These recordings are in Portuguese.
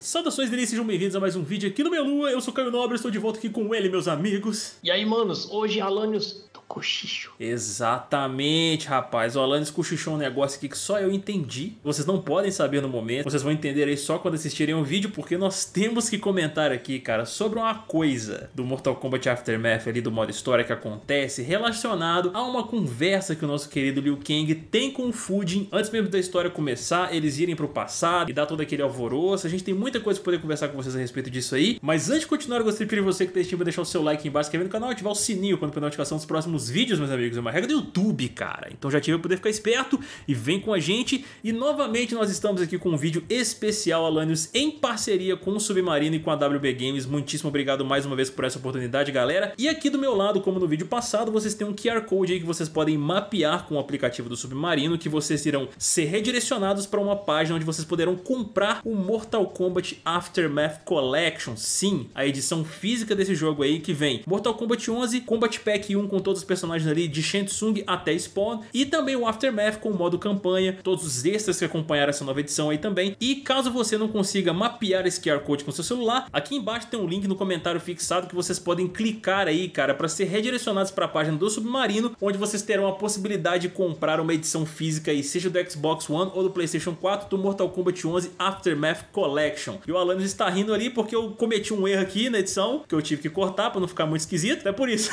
Saudações delícias, sejam bem-vindos a mais um vídeo aqui no Melua. Eu sou Caio Nobre, estou de volta aqui com ele, meus amigos. E aí, manos, hoje Alanios do cochicho. Exatamente, rapaz. O Alanios cochichou um negócio aqui que só eu entendi. Vocês não podem saber no momento, vocês vão entender aí só quando assistirem o vídeo, porque nós temos que comentar aqui, cara, sobre uma coisa do Mortal Kombat Aftermath ali, do modo história que acontece, relacionado a uma conversa que o nosso querido Liu Kang tem com o Fujin. Antes mesmo da história começar, eles irem pro passado e dar todo aquele alvoroço. A gente tem muita coisa pra poder conversar com vocês a respeito disso aí. Mas antes de continuar, eu gostaria de pedir você que tá assistindo pra deixar o seu like aí embaixo, se inscrever no canal e ativar o sininho quando for notificação dos próximos vídeos, meus amigos. É uma regra do YouTube, cara. Então já ativa pra poder ficar esperto e vem com a gente. E novamente nós estamos aqui com um vídeo especial, Alanios, em parceria com o Submarino e com a WB Games. Muitíssimo obrigado mais uma vez por essa oportunidade, galera. E aqui do meu lado, como no vídeo passado, vocês têm um QR Code aí que vocês podem mapear com o aplicativo do Submarino, que vocês irão ser redirecionados para uma página onde vocês poderão comprar o Mortal Kombat Aftermath Collection. Sim, a edição física desse jogo aí, que vem Mortal Kombat 11, Combat Pack 1 com todos os personagens ali de Shang Tsung até Spawn, e também o Aftermath com o modo campanha, todos os extras que acompanharam essa nova edição aí também. E caso você não consiga mapear esse QR Code com seu celular, aqui embaixo tem um link no comentário fixado que vocês podem clicar aí, cara, para ser redirecionados para a página do Submarino, onde vocês terão a possibilidade de comprar uma edição física aí, seja do Xbox One ou do PlayStation 4, do Mortal Kombat 11 Aftermath Collection. E o Alanios está rindo ali porque eu cometi um erro aqui na edição, que eu tive que cortar para não ficar muito esquisito, é por isso.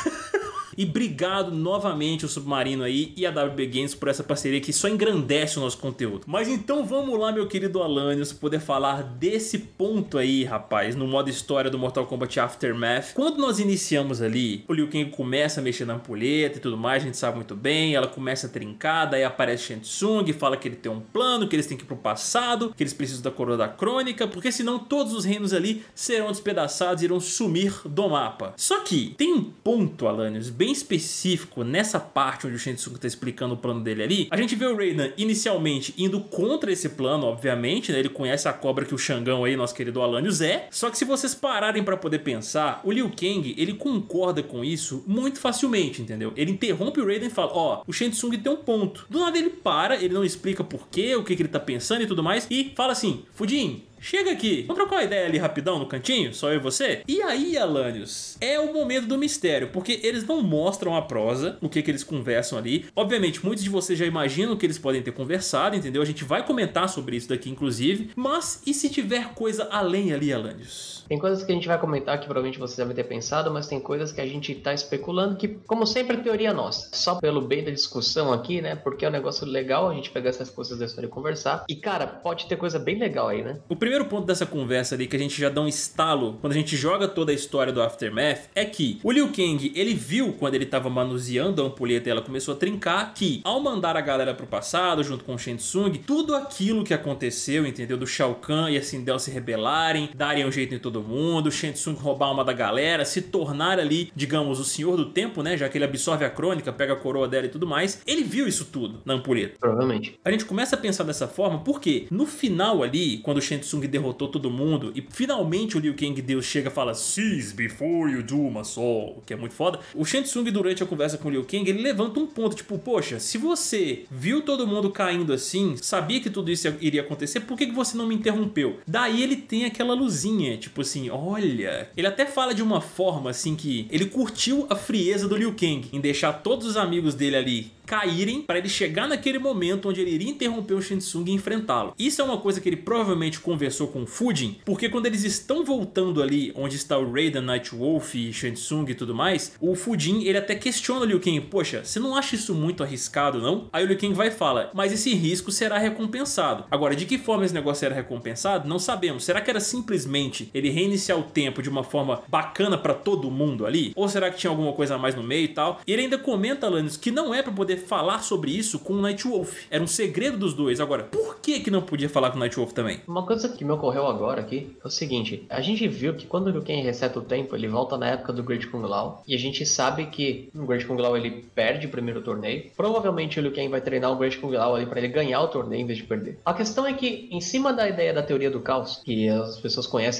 E obrigado novamente ao Submarino aí e a WB Games por essa parceria que só engrandece o nosso conteúdo. Mas então vamos lá, meu querido Alanios, poder falar desse ponto aí, rapaz, no modo história do Mortal Kombat Aftermath. Quando nós iniciamos ali, o Liu Kang começa a mexer na ampulheta e tudo mais, a gente sabe muito bem, ela começa a trincar, daí aparece Shang Tsung, fala que ele tem um plano, que eles têm que ir pro passado, que eles precisam da coroa da crônica, porque senão todos os reinos ali serão despedaçados e irão sumir do mapa. Só que tem um ponto, Alanios, bem específico nessa parte onde o Shang Tsung tá explicando o plano dele ali. A gente vê o Raiden inicialmente indo contra esse plano, obviamente, né? Ele conhece a cobra que o Xangão aí, nosso querido Alanios, é. Só que se vocês pararem pra poder pensar, o Liu Kang, ele concorda com isso muito facilmente, entendeu? Ele interrompe o Raiden e fala, ó, o Shang Tsung tem um ponto. Do nada ele para, ele não explica porquê, o que ele tá pensando e tudo mais, e fala assim, Fujin, chega aqui, vamos trocar uma ideia ali rapidão no cantinho, só eu e você? E aí, Alanios, é o momento do mistério, porque eles não mostram a prosa, o que eles conversam ali. Obviamente, muitos de vocês já imaginam que eles podem ter conversado, entendeu? A gente vai comentar sobre isso daqui, inclusive. Mas, e se tiver coisa além ali, Alanios? Tem coisas que a gente vai comentar que provavelmente vocês devem ter pensado, mas tem coisas que a gente tá especulando que, como sempre, é teoria nossa. Só pelo bem da discussão aqui, né? Porque é um negócio legal a gente pegar essas coisas da história e conversar. E, cara, pode ter coisa bem legal aí, né? O primeiro ponto dessa conversa ali, que a gente já dá um estalo quando a gente joga toda a história do Aftermath, é que o Liu Kang, ele viu quando ele tava manuseando a ampulheta e ela começou a trincar, que ao mandar a galera pro passado, junto com o Shang Tsung, tudo aquilo que aconteceu, entendeu? Do Shao Kahn e a Sindel se rebelarem, darem um jeito em todo mundo, o Shang Tsung roubar uma da galera, se tornar ali, digamos, o Senhor do Tempo, né? Já que ele absorve a crônica, pega a coroa dela e tudo mais. Ele viu isso tudo na ampulheta. Provavelmente. A gente começa a pensar dessa forma porque no final ali, quando o Shang Tsung derrotou todo mundo e finalmente o Liu Kang Deus chega e fala Cease before you do my soul, que é muito foda. O Shang Tsung, durante a conversa com o Liu Kang, ele levanta um ponto, tipo, poxa, se você viu todo mundo caindo assim, sabia que tudo isso iria acontecer, por que você não me interrompeu? Daí ele tem aquela luzinha, tipo assim, olha, ele até fala de uma forma assim que ele curtiu a frieza do Liu Kang em deixar todos os amigos dele ali caírem para ele chegar naquele momento onde ele iria interromper o Shang Tsung e enfrentá-lo. Isso é uma coisa que ele provavelmente conversou com o Fujin, porque quando eles estão voltando ali onde está o Raiden, Nightwolf e Shang Tsung e tudo mais, o Fujin, ele até questiona o Liu Kang, poxa, você não acha isso muito arriscado, não? Aí o Liu Kang vai e fala, mas esse risco será recompensado. Agora, de que forma esse negócio era recompensado? Não sabemos. Será que era simplesmente ele reiniciar o tempo de uma forma bacana para todo mundo ali? Ou será que tinha alguma coisa a mais no meio e tal? E ele ainda comenta, Alanios, que não é para poder falar sobre isso com o Nightwolf. Era um segredo dos dois. Agora, por que não podia falar com o Nightwolf também? Uma coisa que me ocorreu agora aqui é o seguinte, a gente viu que quando o Liu Kang reseta o tempo, ele volta na época do Great Kung Lao, e a gente sabe que o Great Kung Lao ele perde o primeiro torneio. Provavelmente o Liu Kang vai treinar o Great Kung Lao ali para ele ganhar o torneio em vez de perder. A questão é que, em cima da ideia da teoria do caos, que as pessoas conhecem como efeito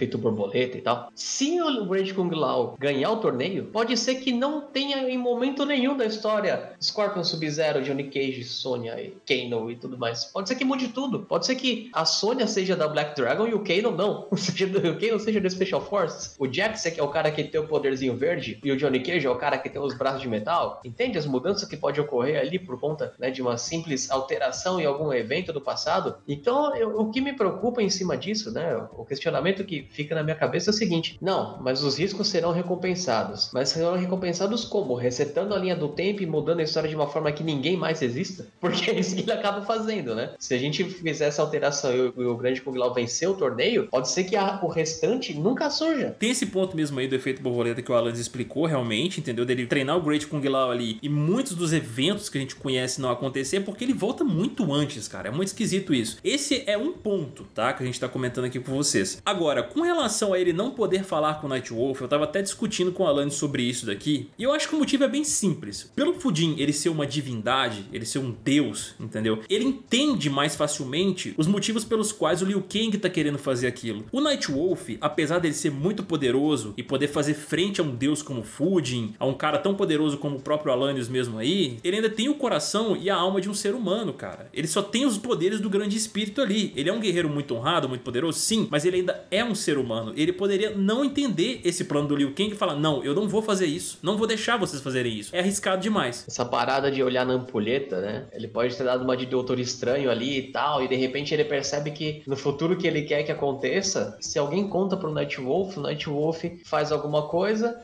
efeito borboleta e tal. Se o Great Kung Lao ganhar o torneio, pode ser que não tenha em momento nenhum da história Scorpion, Sub-Zero, Johnny Cage, Sonya e Kano e tudo mais. Pode ser que mude tudo. Pode ser que a Sonya seja da Black Dragon e o Kano não. O Kano seja da Special Forces. O Jax é o cara que tem o poderzinho verde e o Johnny Cage é o cara que tem os braços de metal. Entende as mudanças que pode ocorrer ali por conta, né, de uma simples alteração em algum evento do passado? Então, o que me preocupa em cima disso, né, o questionamento que fica na minha cabeça é o seguinte: não, mas os riscos serão recompensados. Mas serão recompensados como? Resetando a linha do tempo e mudando a história de uma forma que ninguém mais exista? Porque é isso que ele acaba fazendo, né? Se a gente fizer essa alteração e o Grande Kung Lao vencer o torneio, pode ser que o restante nunca surja. Tem esse ponto mesmo aí do efeito borboleta que o Alan explicou realmente, entendeu? Dele treinar o Great Kung Lao ali e muitos dos eventos que a gente conhece não acontecer porque ele volta muito antes, cara. É muito esquisito isso. Esse é um ponto, tá? Que a gente tá comentando aqui com vocês. Agora, com relação a ele não poder falar com o Nightwolf, eu tava até discutindo com o Alan sobre isso daqui, e eu acho que o motivo é bem simples. Pelo Fujin ele ser uma divindade, ele ser um deus, entendeu? Ele entende mais facilmente os motivos pelos quais o Liu Kang tá querendo fazer aquilo. O Nightwolf, apesar dele ser muito poderoso e poder fazer frente a um deus como Fujin, a um cara tão poderoso como o próprio Alanios mesmo aí, ele ainda tem o coração e a alma de um ser humano, cara. Ele só tem os poderes do grande espírito ali. Ele é um guerreiro muito honrado, muito poderoso, sim, mas ele ainda é um ser humano. Ele poderia não entender esse plano do Liu Kang e falar: não, eu não vou fazer isso, não vou deixar vocês fazerem isso. É arriscado demais. Essa parada de olhar na ampulheta, né? Ele pode ter dado uma de Doutor Estranho ali e tal, e de repente ele percebe que no futuro que ele quer que aconteça, se alguém conta pro Nightwolf, o Nightwolf faz alguma coisa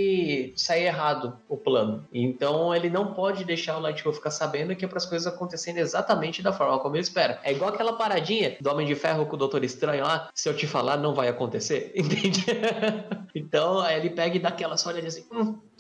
e sai errado o plano. Então ele não pode deixar o Nightwolf ficar sabendo que é para as coisas acontecendo exatamente da forma como ele espera. É igual aquela paradinha do Homem de Ferro com o Doutor Estranho lá: se eu te falar, não vai acontecer. Entende? Então aí ele pega e dá aquela só olhadinha assim.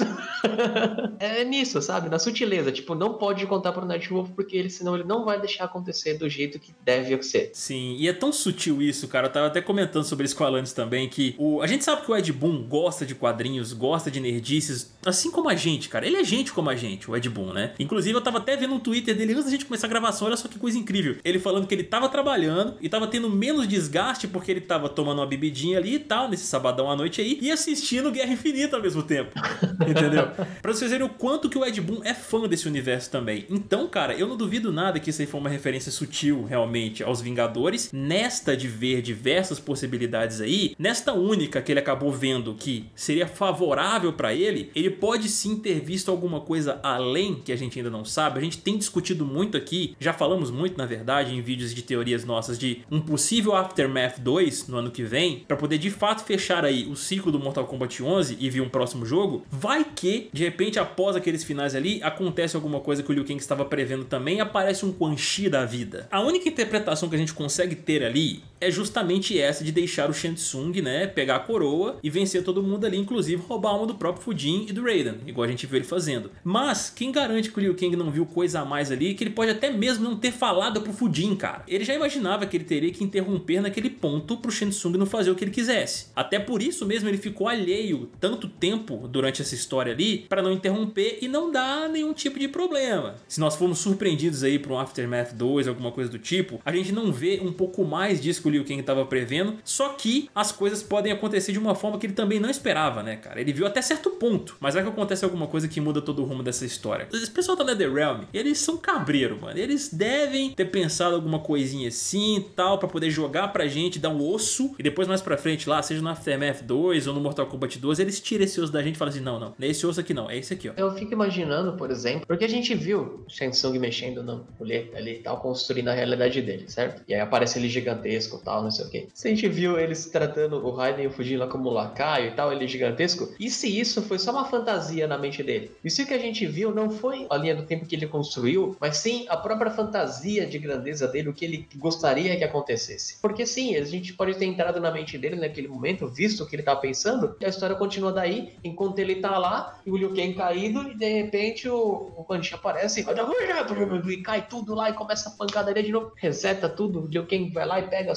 É nisso, sabe? Na sutileza. Tipo, não pode contar pro Nightwolf porque senão ele não vai deixar acontecer do jeito que deve ser. Sim, e é tão sutil isso, cara. Eu tava até comentando sobre isso com o Alanis também, que a gente sabe que o Ed Boon gosta de quadrinhos, gosta de nerdices, assim como a gente, cara. Ele é gente como a gente, o Ed Boon, né? Inclusive, eu tava até vendo um Twitter dele antes da gente começar a gravação, olha só que coisa incrível. Ele falando que ele tava trabalhando e tava tendo menos desgaste porque ele tava tomando uma bebidinha ali e tal, nesse sabadão à noite aí, e assistindo Guerra Infinita ao mesmo tempo. Entendeu? Pra vocês verem o quanto que o Ed Boon é fã desse universo também. Então, cara, eu não duvido nada que isso aí foi uma referência sutil, realmente, aos Vingadores. Nesta de ver diversas possibilidades aí, nesta única que ele acabou vendo que seria favorável pra ele, ele pode sim ter visto alguma coisa além que a gente ainda não sabe. A gente tem discutido muito aqui, já falamos muito, na verdade, em vídeos de teorias nossas, de um possível Aftermath 2 no ano que vem, pra poder de fato fechar aí o ciclo do Mortal Kombat 11 e vir um próximo jogo. Vai que, de repente, após aqueles finais ali, acontece alguma coisa que o Liu Kang estava prevendo também, aparece um Quan Chi da vida. A única interpretação que a gente consegue ter ali é justamente essa de deixar o Shang Tsung, né, pegar a coroa e vencer todo mundo ali, inclusive roubar a alma do próprio Fujin e do Raiden, igual a gente viu ele fazendo. Mas quem garante que o Liu Kang não viu coisa a mais ali, que ele pode até mesmo não ter falado pro Fujin, cara. Ele já imaginava que ele teria que interromper naquele ponto pro Shang Tsung não fazer o que ele quisesse. Até por isso mesmo ele ficou alheio tanto tempo durante essa história ali, para não interromper e não dar nenhum tipo de problema. Se nós formos surpreendidos aí por um Aftermath 2, alguma coisa do tipo, a gente não vê um pouco mais disso que o Liu Kang estava prevendo, só que as coisas podem acontecer de uma forma que ele também não esperava, né, cara? Ele viu até certo ponto, mas vai que acontece alguma coisa que muda todo o rumo dessa história. Esse pessoal da NetherRealm, eles são cabreiro, mano. Eles devem ter pensado alguma coisinha assim e tal, pra poder jogar pra gente, dar um osso, e depois mais pra frente lá, seja no Aftermath 2 ou no Mortal Kombat 2, eles tiram esse osso da gente e falam assim: não, não, esse osso aqui não, é esse aqui, ó. Eu fico imaginando, por exemplo, porque a gente viu o Shang Tsung mexendo no colete ali e tal, construindo a realidade dele, certo? E aí aparece ele gigantesco e tal, não sei o que. Se a gente viu eles tratando o Raiden e o Fujin lá como lacaio e tal, ele gigantesco, e se isso foi só uma fantasia na mente dele? E se o que a gente viu não foi a linha do tempo que ele construiu, mas sim a própria fantasia de grandeza dele, o que ele gostaria que acontecece? Porque sim, a gente pode ter entrado na mente dele naquele momento, visto o que ele tá pensando, e a história continua daí, enquanto ele tá lá, e o Liu Kang caído, e de repente o Quan Chi aparece e cai tudo lá e começa a pancadaria de novo, reseta tudo, o Liu Kang vai lá e pega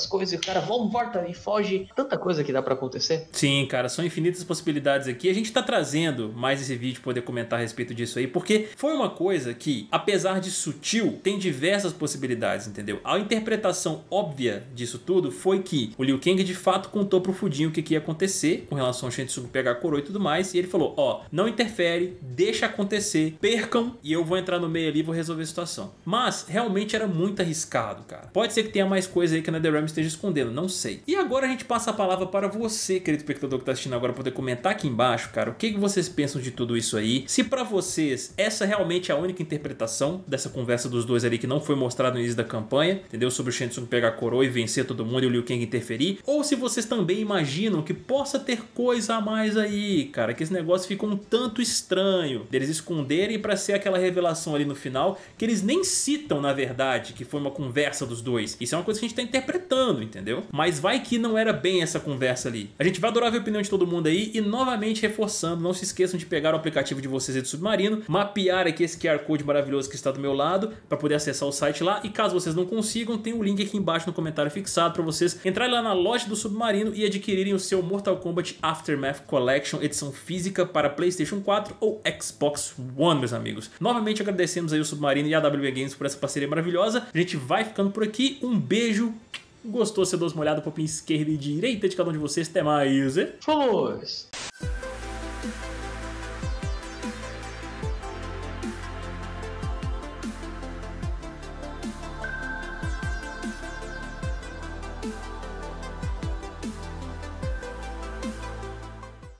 as coisas e o cara volta e foge. Tanta coisa que dá pra acontecer. Sim, cara, são infinitas possibilidades aqui. A gente tá trazendo mais esse vídeo pra poder comentar a respeito disso aí, porque foi uma coisa que, apesar de sutil, tem diversas possibilidades, entendeu? A interpretação óbvia disso tudo foi que o Liu Kang de fato contou pro Fudinho o que ia acontecer com relação ao Shang Tsung pegar a coroa e tudo mais, e ele falou, ó, não interfere, deixa acontecer, percam e eu vou entrar no meio ali e vou resolver a situação. Mas realmente era muito arriscado, cara. Pode ser que tenha mais coisa aí que a NetherRealm esteja escondendo, não sei. E agora a gente passa a palavra para você, querido espectador que tá assistindo agora, poder comentar aqui embaixo, cara, o que vocês pensam de tudo isso aí. Se pra vocês essa realmente é a única interpretação dessa conversa dos dois ali que não foi mostrada no início da campanha, entendeu? Sobre o Shang Tsung pegar a coroa e vencer todo mundo e o Liu Kang interferir. Ou se vocês também imaginam que possa ter coisa a mais aí, cara, que esse negócio fica um tanto estranho deles esconderem pra ser aquela revelação ali no final que eles nem citam, na verdade, que foi uma conversa dos dois. Isso é uma coisa que a gente tá interpretando, entendeu? Mas vai que não era bem essa conversa ali. A gente vai adorar ver a opinião de todo mundo aí e novamente reforçando, não se esqueçam de pegar o aplicativo de vocês aí do Submarino, mapear aqui esse QR Code maravilhoso que está do meu lado para poder acessar o site lá, e caso vocês não consigam, tem o link aqui embaixo no comentário fixado para vocês entrarem lá na loja do Submarino e adquirirem o seu Mortal Kombat Aftermath Collection edição física para PlayStation 4 ou Xbox One, meus amigos. Novamente agradecemos aí o Submarino e a WB Games por essa parceria maravilhosa. A gente vai ficando por aqui, um beijo. Gostou? Você dá uma olhada pro pin esquerda e direita de cada um de vocês. Até mais. Fomos!